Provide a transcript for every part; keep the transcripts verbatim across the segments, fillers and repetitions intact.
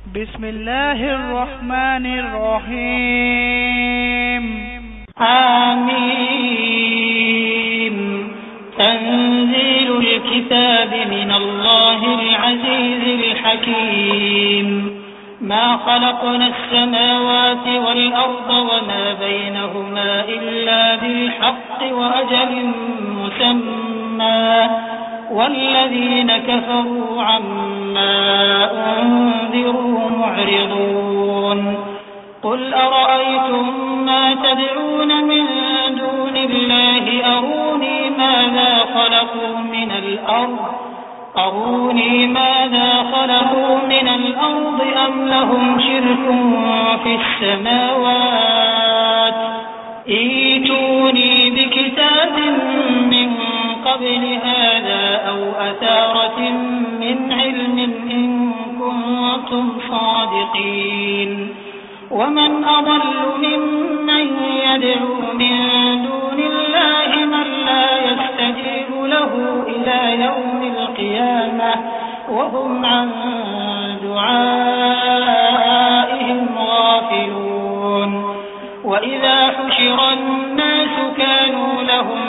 بسم الله الرحمن الرحيم. آمين. تنزيل الكتاب من الله العزيز الحكيم. ما خلقنا السماوات والأرض وما بينهما إلا بالحق وأجل مسمى والذين كفروا عما أنذروا معرضون. قل أرأيتم ما تدعون من دون الله أروني ماذا خلقوا من الأرض أروني ماذا خلقوا من الأرض أم لهم شرك في السماوات ائتوني بكتاب من قبل هذا أو أثارة من علم إن كنتم صادقين. ومن أضل ممن يدعو من دون الله من لا يستجيب له إلى يوم القيامة وهم عن دعائهم غافلون. وإذا حشر الناس كانوا لهم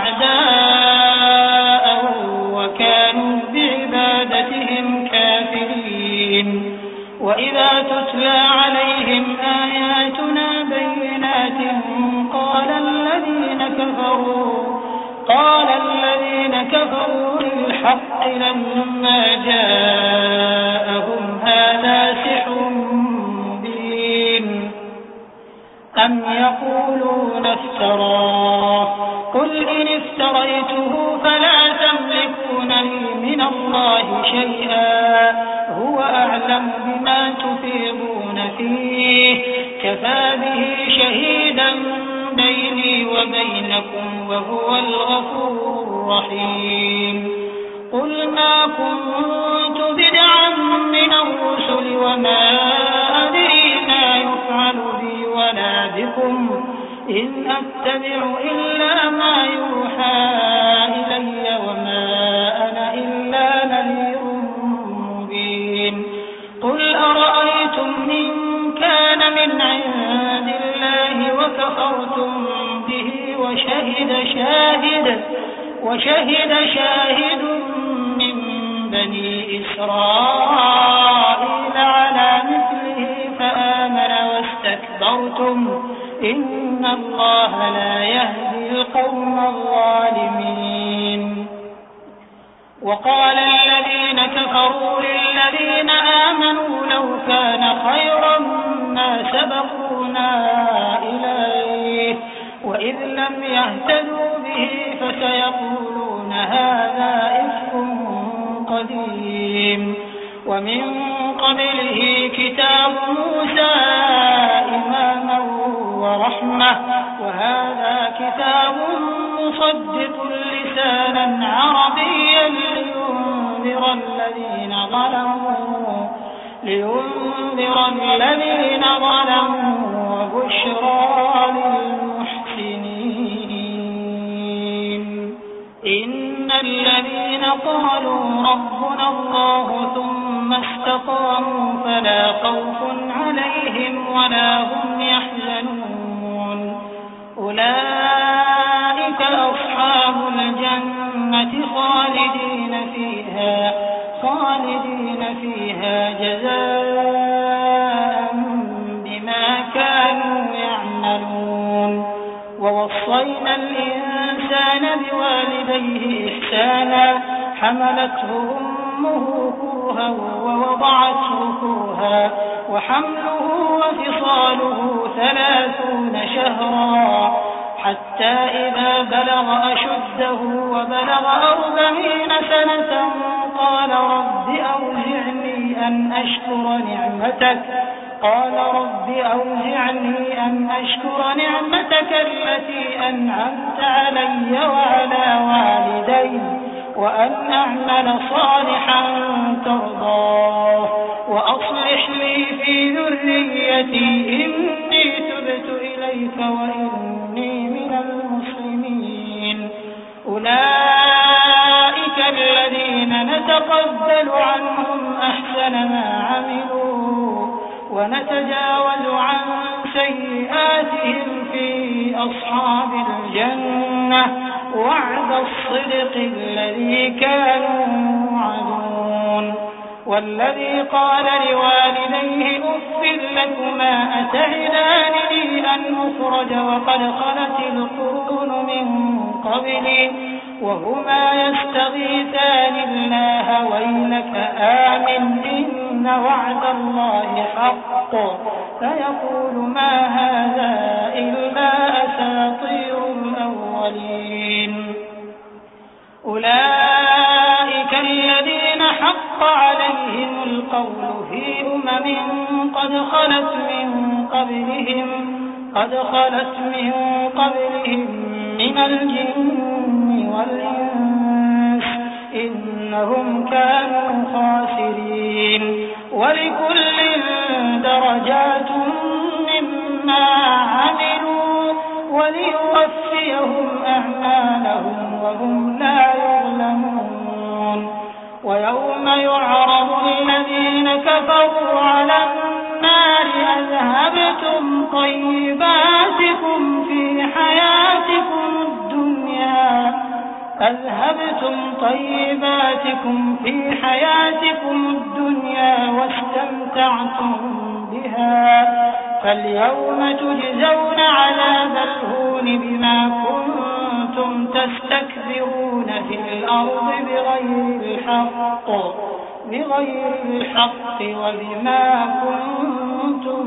أعداء وكانوا بعبادتهم كافرين. وإذا تتلى عليهم آياتنا بينات قال الذين كفروا قال الذين كفروا للحق لما جاءهم هذا سحر مبين أم يقولون افتراه قل إن افتريته فلا تملكون لي من الله شيئا هو أعلم بما تفيضون فيه كفى به شهيدا بيني وبينكم وهو الغفور الرحيم. قل ما كنت بدعا من الرسل وما أدري ما يفعل بي ولا بكم إن أتبع إلا ما يوحى إلي وما أنا إلا نذير مبين. قل أرأيتم إن كان من عند الله وكفرتم به وشهد شاهد وشهد شاهد من بني إسرائيل على مثله فآمن واستكبرتم إن الله لا يهدي القوم الظالمين. وقال الذين كفروا للذين آمنوا لو كان خيرا ما سبقونا إليه وإذ لم يهتدوا به فسيقولون هذا إفك قديم. ومن قبله كتاب موسى إماما ورحمة وهذا كتاب مصدق لسانا عربيا لينذر الذين ظلموا لينذر الذين ظلموا وبشرى للمحسنين. إن الذين قالوا ربنا الله ثم استقاموا فلا خوف عليهم ولا هم يحزنون. أولئك أصحاب الجنة خالدين فيها خالدين فيها جزاء بما كانوا يعملون. ووصينا الإنسان بوالديه إحسانا حملته أمه كرها ووضعته كرها وحمله وفصاله ثلاثون شهرا حتى إذا بلغ أشده وبلغ أربعين سنة قال رب أوزعني أن أشكر نعمتك قال رب أوزعني أن أشكر نعمتك التي أنعمت علي وعلى والدي وأن أعمل صالحا ترضاه وأصلح لي في ذريتي إني تبت إليك وإني من المسلمين. أولئك الذين نتقبل عنهم أحسن ما عملوا ونتجاوز عن سيئاتهم في أصحاب الجنة وعد الصدق الذي كانوا يوعدون. والذي قال لوالديه أف لكما أتعدانني أن أخرج وقد خلت القرون من قبلي وهما يستغيثان الله ويلك آمن إن وعد الله حق فيقول ما هذا إلا أساطير الأولين. أولئك الذين حق عليهم القول في أمم قد خلت من قبلهم قد خلت من قبلهم من الجن والإنس إنهم كانوا خاسرين. ولكل درجات مما عملوا وليوفيهم أعمالهم وهم لا يظلمون. ويوم يعرض الذين كفروا على النار أذهبتم طيباتكم في حياتكم الدنيا أذهبتم طيباتكم في حياتكم الدنيا واستمتعتم بها فاليوم تجزون عذاب الهون بما كنتم تستكبرون في الأرض بغير الحق بغير الحق وبما كنتم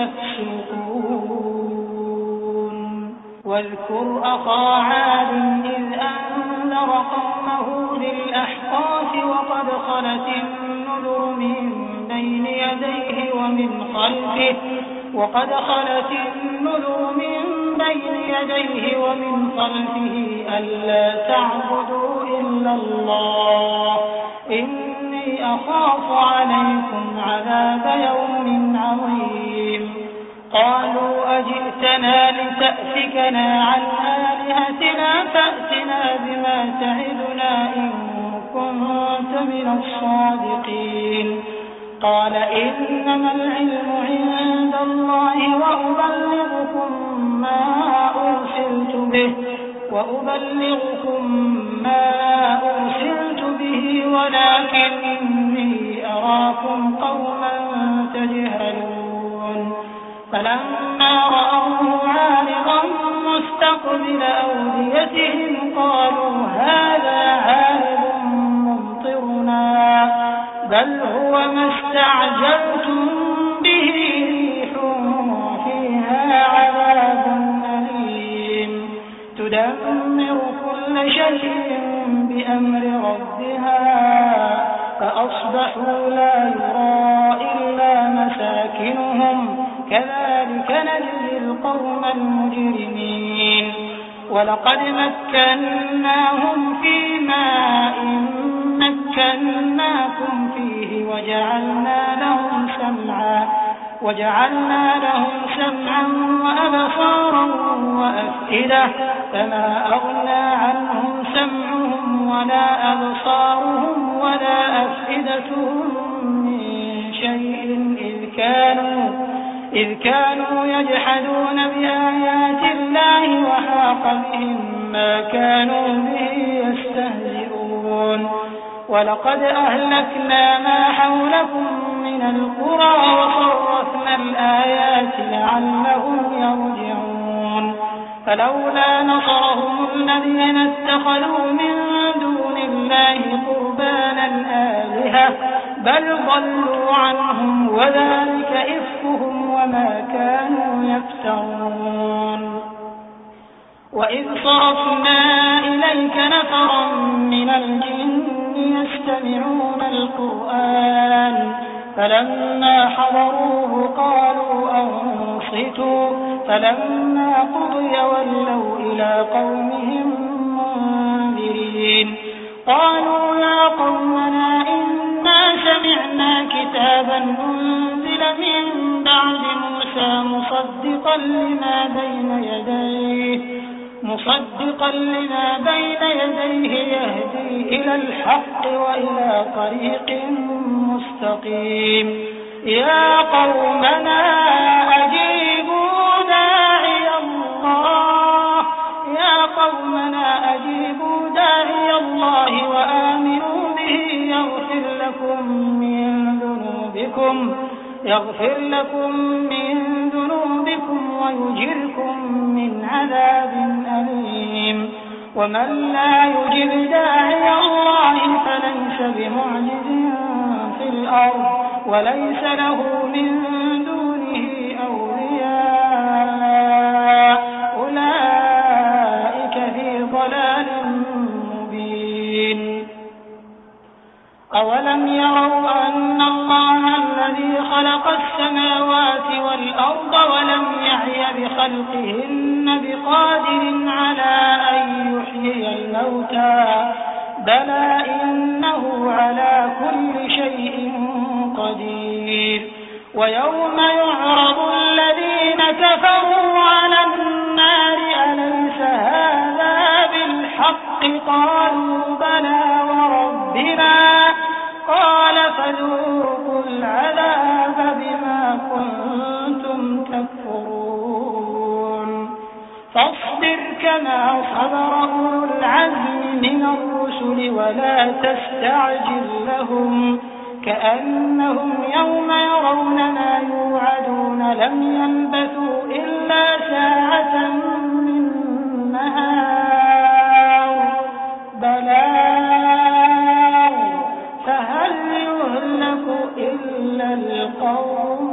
تفسقون. واذكر أخا عاد إذ أنذر قومه بالأحقاف وقد خلت النذر من بين يديه ومن خلفه وقد خلت النذر من بين يديه ومن خلفه ألا تعبدوا إلا الله إني أخاف عليكم عذاب يوم عظيم. قالوا أجئتنا لتأفكنا عن آلهتنا فأتنا بما تعدنا إن كنت من الصادقين. قال إنما العلم عند الله وأبلغكم ما أرسلت به وأبلغكم ما أرسلت به ولكني أراكم قوما تجهلون. فلما رأوه عارضا مستقبل أوديتهم قالوا هذا عارض ممطرنا بل هو ما استعجلتم به ريح فيها عذاب أليم تدمر كل شيء بأمر ربها فأصبحوا لا يرى إلا مساكنهم كذلك نجزي القوم المجرمين. ولقد مكناهم في ماء مكناكم فيه وجعلنا لهم سمعا وجعلنا لهم سمعا وأبصارا وأفئدة فما أغنى عنهم سمعهم ولا أبصارهم ولا أفئدتهم من شيء إذ كانوا إذ كانوا يجحدون بآيات الله وحاق بهم ما كانوا به يستهزئون. ولقد أهلكنا ما حولكم من القرى وصرفنا الآيات لعلهم يرجعون. فلولا نصرهم الذين اتخذوا من دون الله قربانا آلهة بل ضلوا عنهم وذلك إفكهم وما كانوا يفترون. وإذ صرفنا إليك نفرا من الجن يستمعون القرآن فلما حضروه قالوا أنصتوا فلما قضي ولوا إلى قومهم منذرين. قالوا يا قومنا إنا سمعنا كتابا أنزل من بعد موسى مصدقا لما بين يديه مصدقا لما بين يديه يهدي إلى الحق وإلى طريق مستقيم. يا قومنا أجيبوا داعي الله يا قومنا أجيبوا داعي الله وآمنوا به يغفر لكم من ذنوبكم يغفر لكم من ذنوبكم ويجركم من عذاب أليم ومن لا يجب داعي الله فليس بمعجز في الأرض وليس له من دونه أولياء أولئك في ضلال مبين أولم يروا أن الله الذي خلق السماوات والأرض ولم يعي بخلقهن بقادر على أن يحيي الموتى بلى إنه على كل شيء قدير ويوم يعرض الذين كفروا على النار أليس هذا بالحق قالوا بلى وربنا قال فذوقوا العذاب بما كنتم تكفرون فاصبر كما صبر أولو العزم من الرسل ولا تستعجل لهم كأنهم يوم يرون ما يوعدون لم يلبثوا إلا ساعة من نهار بلاغ فهل يهلك إلا القوم